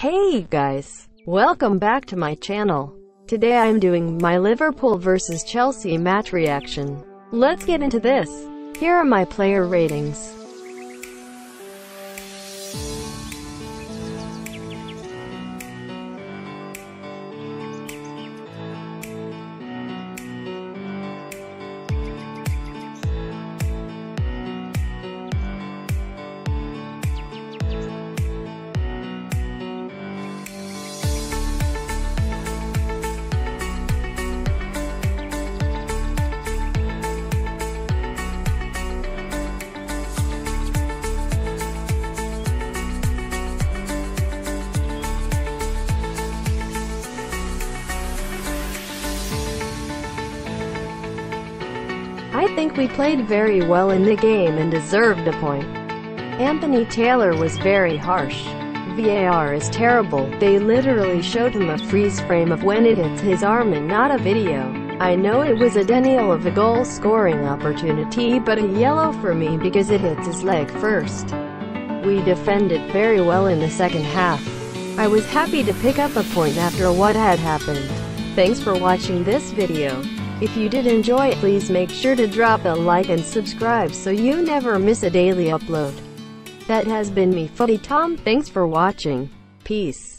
Hey guys, welcome back to my channel. Today I'm doing my Liverpool vs Chelsea match reaction. Let's get into this. Here are my player ratings. I think we played very well in the game and deserved a point. Anthony Taylor was very harsh. VAR is terrible. They literally showed him a freeze frame of when it hits his arm and not a video. I know it was a denial of a goal-scoring opportunity, but a yellow for me because it hits his leg first. We defended very well in the second half. I was happy to pick up a point after what had happened. Thanks for watching this video. If you did enjoy it, please make sure to drop a like and subscribe so you never miss a daily upload. That has been me, Footy Tom. Thanks for watching. Peace.